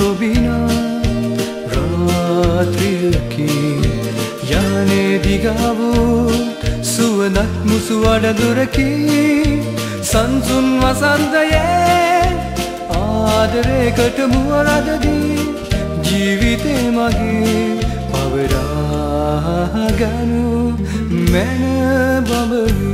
ඔබිනා රාත්‍රියකි යන්නේ දිගවූ සුවඳක් මුසු අඩදුරකි සංසුන් වසන්තයේ ආදරයකට මුවරදදී ජීවිතේ මගේ පවරා ගනු මැන බබවි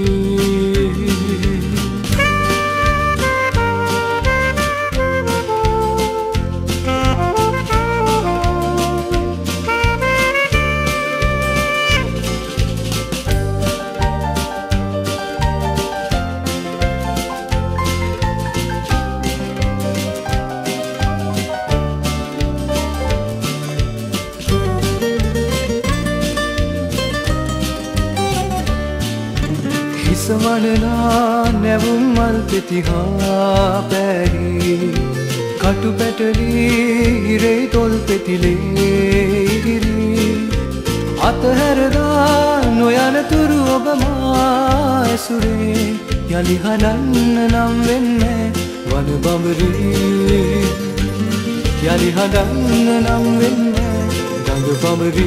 හිසවනනා නැවුම් මල් පෙතිහා පැරි කටු පැටලි හිරේ තොල් පෙතිලේගිරි අතහැරදා නොයන තුරු ඔබ මා ඇසුරේ යලි හඬන්න නම් වෙන්නේ වන බඹරි යලි හඬන්න නම් වෙන්නේ ගඟ බඹරි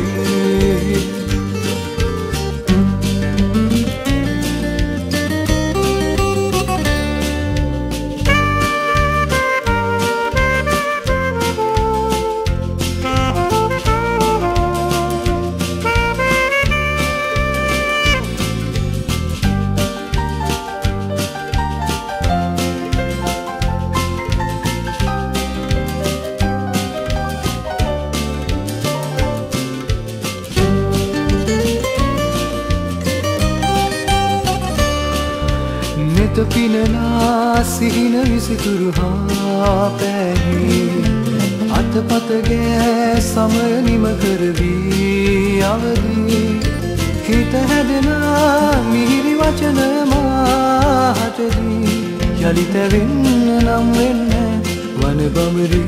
නෙත පිනලා සිහින විසිතුරු හා පැහි අතපත ගෑ සමය නිම කරවී අවදී හිත හැදෙනා මිහිරි වචන මාහටදී යලි තැවෙන්න නම් වෙන්න වන බඹරි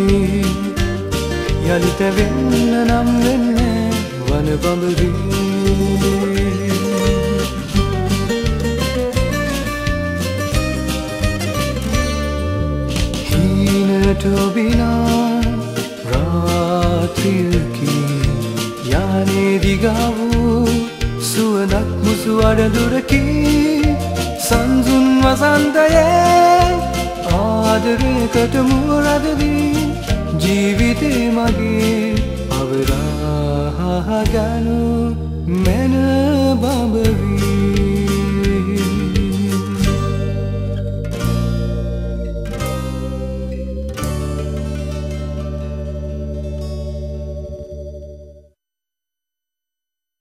යලි තැවෙන්න නම් වෙන්න වන බඹරි ඔබිනා රාත්‍රියකි යන්නේ දිගවූ සුවඳක් මුසු අඩදුරකි සංසුන් වසන්තයේ ආදරයකට මුවරදදී ජීවිතේ මගේ පවරා ගනු